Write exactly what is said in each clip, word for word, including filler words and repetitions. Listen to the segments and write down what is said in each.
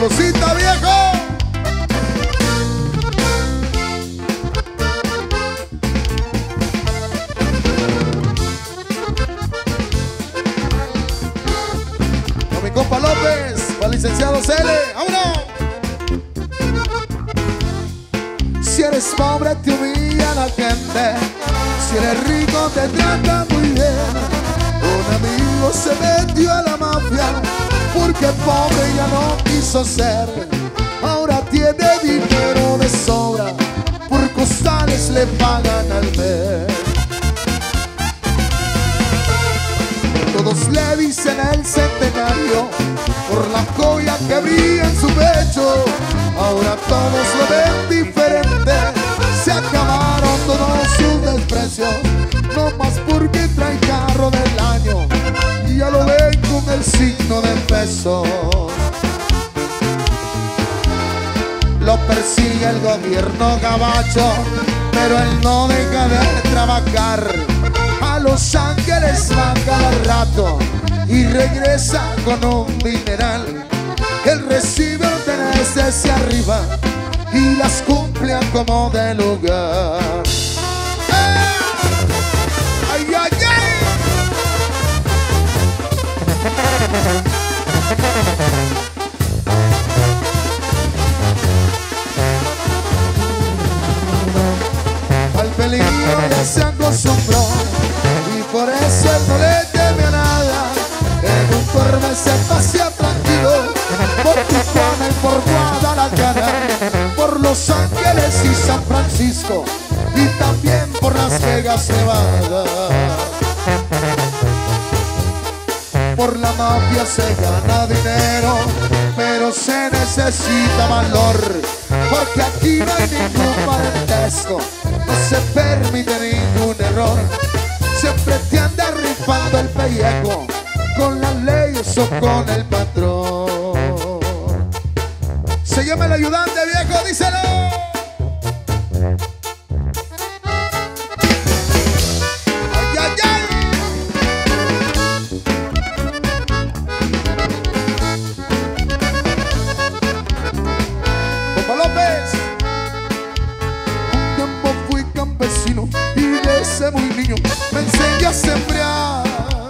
Salucita, viejo. Con mi compa López, para el licenciado Cele. ¡Vámonos! Si eres pobre te humilla la gente, si eres rico te trata muy bien. Un amigo se metió a la mafia porque pobre ya no quiso ser. Ahora tiene dinero de sobra, por costales le pagan al mes. Todos le dicen el centenario por la joya que brilla en su pecho. Ahora todos lo ven diferente, se acabaron todos sus desprecios. No más porque trae carro del año y ya lo ven con el signo de peso. Lo persigue el gobierno gabacho, pero él no deja de trabajar. A Los Ángeles va cada rato y regresa con un dineral. Él recibe órdenes desde arriba y las cumple a como de lugar. ¡Ay, ay, ay! Al peligro ya se acostumbró y por eso él no le teme a nada. En un Corvette se pasea tranquilo por Tijuana y por Guadalajara, por Los Ángeles y San Francisco y también por Las Vegas, Nevada. Por la mafia se gana dinero, pero se necesita valor, porque aquí no hay ningún parentesco, no se permite ningún error. Siempre te anda rifando el pellejo con las leyes o con el patrón. Se llama el ayudante, viejo, díselo. Ay, ay, ay. Compa López. Un tiempo fui campesino y desde muy niño me enseñé a sembrar.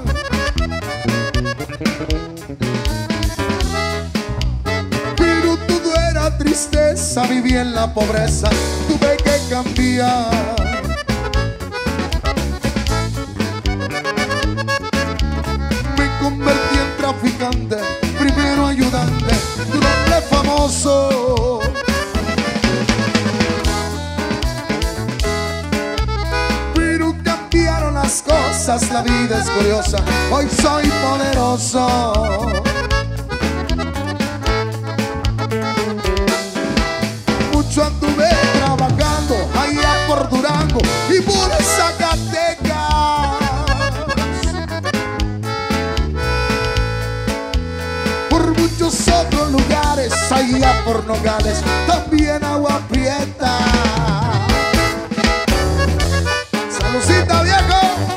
Tristeza, viví en la pobreza, tuve que cambiar. Me convertí en traficante, primero ayudante, doble famoso. Pero cambiaron las cosas, la vida es curiosa, hoy soy poderoso. Yo anduve trabajando allá por Durango y por Zacatecas. Por muchos otros lugares, allá por Nogales, también Agua Prieta. ¡Salucita, viejo!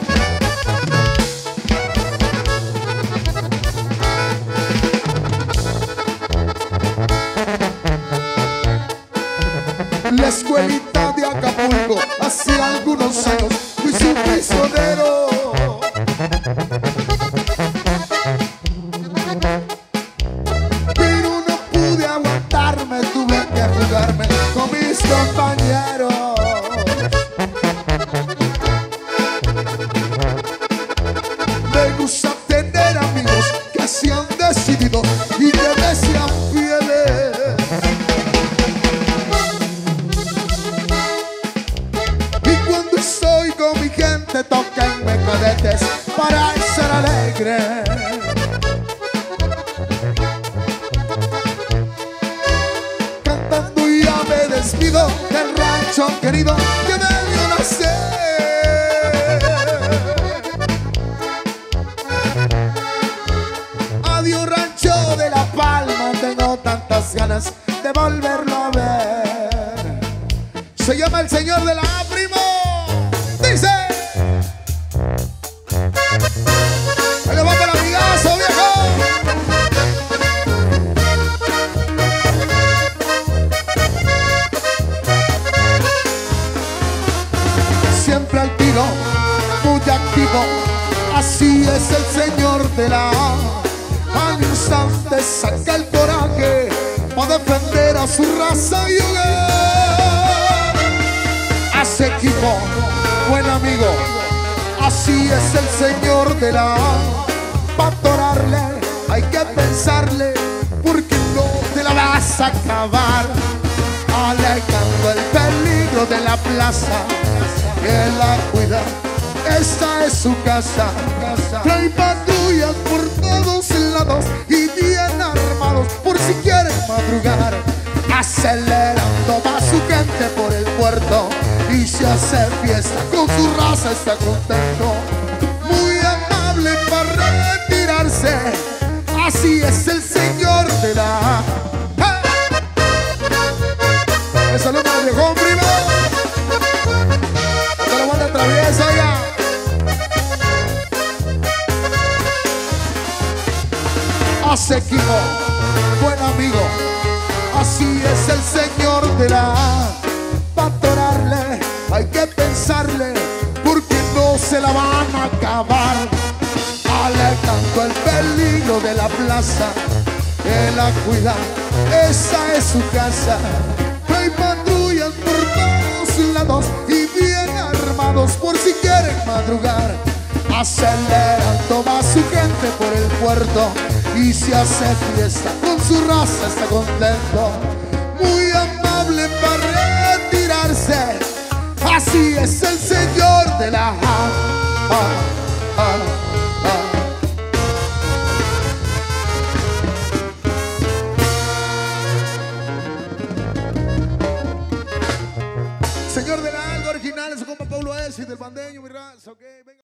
La escuelita de Acapulco, hace algunos años fui su prisionero. Pero no pude aguantarme, tuve que jugarme con mis compañeros. Me gusta tener amigos que se han decidido y que me sean fieles. Tóquenme cadetes para ser alegre. Cantando ya me despido del rancho querido que me vio nacer. Adiós rancho de La Palma, tengo tantas ganas de volverlo a ver. Se llama el señor de la Primo. Dice. Ahí va para el amigazo, viejo. instante saca el coraje para defender a su raza y hogar. Hace equipo, buen amigo, así es el señor de la para adorarle hay que pensarle, porque no te la vas a acabar. Alejando el peligro de la plaza, que la cuida, esta es su casa. Trae patrullas por todos lados y bien armados por si quieren madrugar. Acelerando va su gente por el puerto y se hace fiesta, con su raza está contento. Muy amable para retirarse, así es el señor de la... ¡Eh! ¡Saludos al viejón, primo! ¡Que la banda traviesa ya! Hace equipo, buen amigo, así es el señor de la... para adorarle hay que pensarle, porque no se la van a acabar. Alejando el peligro de la plaza, que la cuida, esa es su casa. Hay patrullas por todos lados y bien armados por si quieren madrugar. Acelerando va su gente por el puerto y se hace fiesta, con su raza está contento. Muy amable para retirarse, así es el señor de la... Ah, ah, ah. Señor de la algo original, su compa Paulo S y del Bandeño, mi raza, ok, venga.